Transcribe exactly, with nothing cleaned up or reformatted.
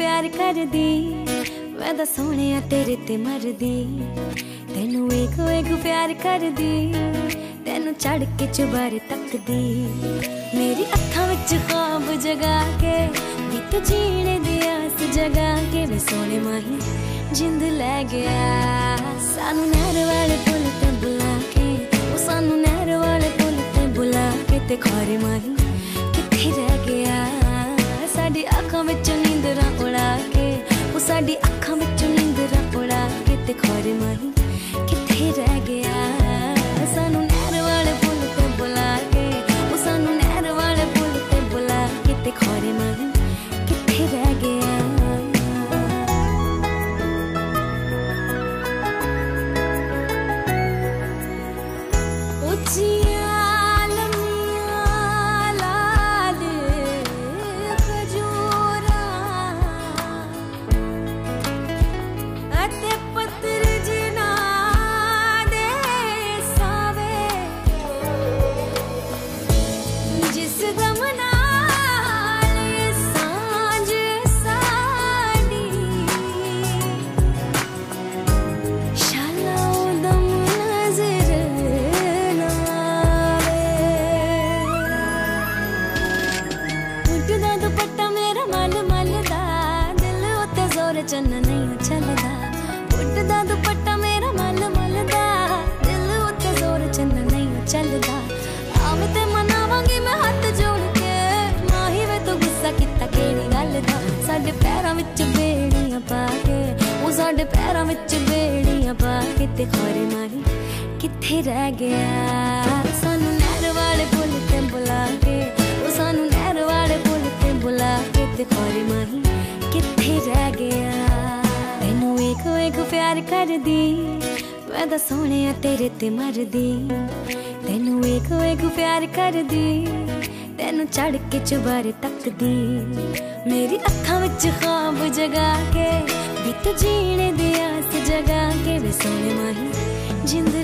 प्यार कर दी मैं तो सोने तेरे ते मर दी तेनू एक एक प्यार कर दी तेनू चढ़ के चुबारे तक दी मेरी अखां विच ख्वाब जगा के बित जीने दी आस जगा के वे सोने माही जिंद लै गया सानू नहर वाले पुल ते बुला के ओ सानू नहर वाले पुल ते बुला के ते खारे माही किथे रह गया साडी अखां विच नींदरां उड़ा के ओ साडी अखां विच नींदरां उड़ा के ते खारे माही किथे रह गया सानू नहर वाले पुल ते बुला के ओ सानू नहर वाले पुल ते बुला के ते खारे माही किथे रह गया चन्ना नहीं चलदा उड़दा दुपट्टा मेरा मल मलदा दिल उत्ते जोर चन्ना नहीं चलदा आवे ते मनावांगी मैं हाथ जोड़ के माही वे तो गुस्सा किता केड़ी गल दा साडे पैरां विच बेड़ियां पा के ओ साडे पैरां विच बेड़ियां पा के ते खारे माही किथे रह गया सानू नहर वाले पुल ते बुला के ओ सानू नहर वाले पुल ते बुला के ते खारे माही किथे रह गया तेनू एक एक प्यार कर दी मैं तो सोने तेरे ते मर दी तेनू एक एक प्यार कर दी तेनू चढ़ के चुबारे तक दी मेरी अखां विच ख्वाब जगा के बित जीने दी आस जगा के वे सोने माही जिंद